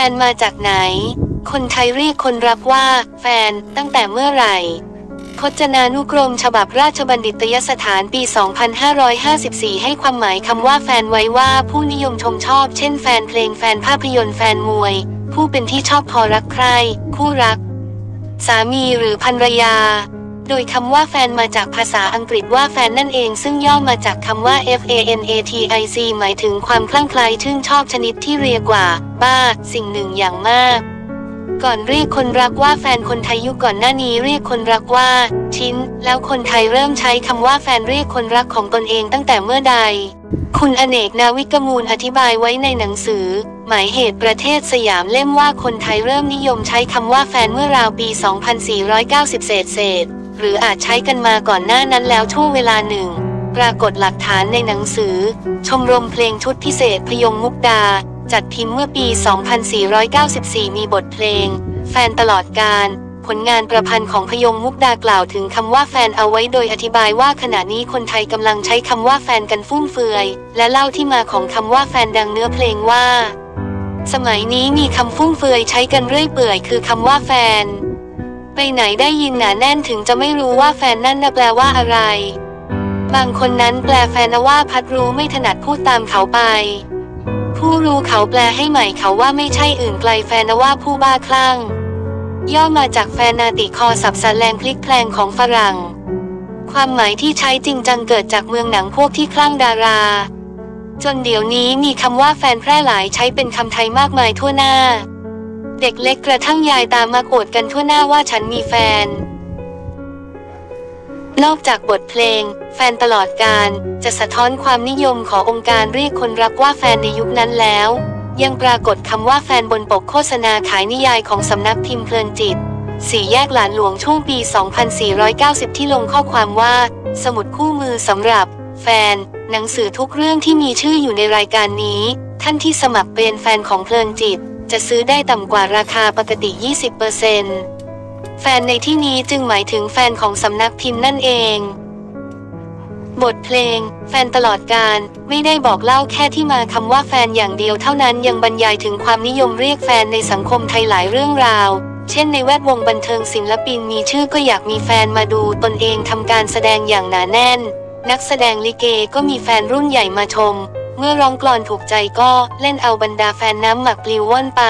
นมาจากไหนคนไทยเรียกคนรักว่าแฟนตั้งแต่เมื่อไหร่พจนานุกรมฉบับราชบัณฑิตยสถานปี 2554 ให้ความหมายคำว่าแฟนไว้ว่าผู้นิยมชมชอบเช่นแฟนเพลงแฟนภาพยนตร์แฟนมวยผู้เป็นที่ชอบพอรักใคร่คู่รักสามีหรือภรรยาโดยคำว่าแฟนมาจากภาษาอังกฤษว่าแฟนนั่นเองซึ่งย่อมาจากคำว่า FANATIC หมายถึงความคลั่งไคล้ชื่นชอบชนิดที่เรียกว่าบ้าสิ่งหนึ่งอย่างมากก่อนเรียกคนรักว่าแฟนคนไทยยุคก่อนหน้านี้เรียกคนรักว่าชิ้นแล้วคนไทยเริ่มใช้คำว่าแฟนเรียกคนรักของตนเองตั้งแต่เมื่อใดคุณอเนกนาวิกมูลอธิบายไว้ในหนังสือหมายเหตุประเทศสยามเล่มว่าคนไทยเริ่มนิยมใช้คำว่าแฟนเมื่อราวปี 2490 เศษหรืออาจใช้กันมาก่อนหน้านั้นแล้วช่วงเวลาหนึ่งปรากฏหลักฐานในหนังสือชมรมเพลงชุดพิเศษพยงมุกดาจัดพิมพ์เมื่อปี 2494 มีบทเพลงแฟนตลอดกาลผลงานประพันธ์ของพยงมุกดากล่าวถึงคำว่าแฟนเอาไว้โดยอธิบายว่าขณะนี้คนไทยกำลังใช้คำว่าแฟนกันฟุ่มเฟือยและเล่าที่มาของคำว่าแฟนดังเนื้อเพลงว่าสมัยนี้มีคำฟุ่มเฟือยใช้กันเรื่อยเปื่อยคือคำว่าแฟนไปไหนได้ยินหนาแน่นถึงจะไม่รู้ว่าแฟนนั่นแปลว่าอะไรบางคนนั้นแปลแฟนว่าพัดรู้ไม่ถนัดพูดตามเขาไปผู้รู้เขาแปลให้ใหม่เขาว่าไม่ใช่อื่นไกลแฟนว่าผู้บ้าคลั่งย่อมาจากแฟนาติคอศัพท์สแลงพลิกแพลงของฝรั่งความหมายที่ใช้จริงจังเกิดจากเมืองหนังพวกที่คลั่งดาราจนเดี๋ยวนี้มีคำว่าแฟนแพร่หลายใช้เป็นคำไทยมากมายทั่วหน้าเด็กเล็กกระทั่งยายตามาอวดกันทั่วหน้าว่าฉันมีแฟนนอกจากบทเพลงแฟนตลอดกาลจะสะท้อนความนิยมขององค์การเรียกคนรักว่าแฟนในยุคนั้นแล้วยังปรากฏคำว่าแฟนบนปกโฆษณาขายนิยายของสำนักพิมพ์เพลินจิตสี่แยกหลานหลวงช่วงปี 2490 ที่ลงข้อความว่าสมุดคู่มือสำหรับแฟนหนังสือทุกเรื่องที่มีชื่ออยู่ในรายการนี้ท่านที่สมัครเป็นแฟนของเพลินจิตจะซื้อได้ต่ำกว่าราคาปกติ 20%แฟนในที่นี้จึงหมายถึงแฟนของสำนักพิมพ์นั่นเองบทเพลงแฟนตลอดกาลไม่ได้บอกเล่าแค่ที่มาคำว่าแฟนอย่างเดียวเท่านั้นยังบรรยายถึงความนิยมเรียกแฟนในสังคมไทยหลายเรื่องราวเช่นในแวดวงบันเทิงศิลปินมีชื่อก็อยากมีแฟนมาดูตนเองทำการแสดงอย่างหนาแน่นนักแสดงลิเกก็มีแฟนรุ่นใหญ่มาชมเมื่อร้องกลอนถูกใจก็เล่นเอาบรรดาแฟนน้ำหมักปลิวว่อนไป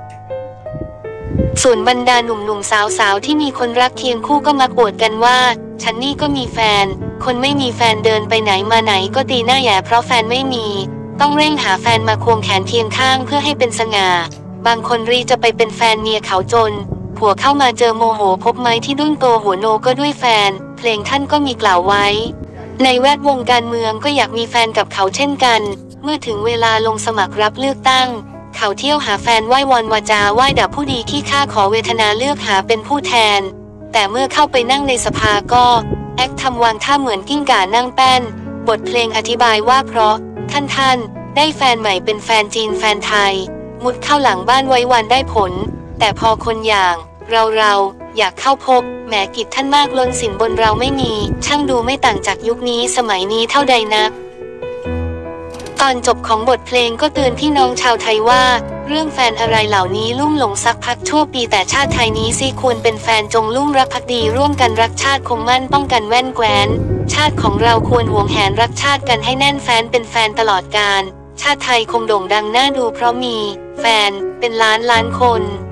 ส่วนบรรดาหนุ่มๆสาวๆที่มีคนรักเคียงคู่ก็มักอวดกันว่าฉันนี่ก็มีแฟนคนไม่มีแฟนเดินไปไหนมาไหนก็ตีหน้าแหย่เพราะแฟนไม่มีต้องเร่งหาแฟนมาควงแขนเคียงข้างเพื่อให้เป็นสง่าบางคนรีจะไปเป็นแฟนเมียเขาจนผัวเข้ามาเจอโมโหพบไม้ที่ดุ้นโตหัวโนก็ด้วยแฟนเพลงท่านก็มีกล่าวไว้ในแวดวงการเมืองก็อยากมีแฟนกับเขาเช่นกันเมื่อถึงเวลาลงสมัครรับเลือกตั้งเขาเที่ยวหาแฟนไหว้วอนวาจาไหว้ด่าผู้ดีที่ข้าขอเวทนาเลือกหาเป็นผู้แทนแต่เมื่อเข้าไปนั่งในสภาก็แอคทำวางท่าเหมือนกิ้งก่านั่งแป้นบทเพลงอธิบายว่าเพราะท่านได้แฟนใหม่เป็นแฟนจีนแฟนไทยมุดเข้าหลังบ้านไว้วันได้ผลแต่พอคนอย่างเราอยากเข้าพบแหมกิจท่านมากล้นสินบนเราไม่มีช่างดูไม่ต่างจากยุคนี้สมัยนี้เท่าใดนักตอนจบของบทเพลงก็เตือนพี่น้องชาวไทยว่าเรื่องแฟนอะไรเหล่านี้ลุ่มหลงสักพักชั่วปีแต่ชาติไทยนี้สิควรเป็นแฟนจงลุ่มรักภักดีร่วมกันรักชาติคงมั่นป้องกันแว่นแคว้นชาติของเราควรหวงแหนรักชาติกันให้แน่นแฟนเป็นแฟนตลอดกาลชาติไทยคงโด่งดังน่าดูเพราะมีแฟนเป็นล้านคน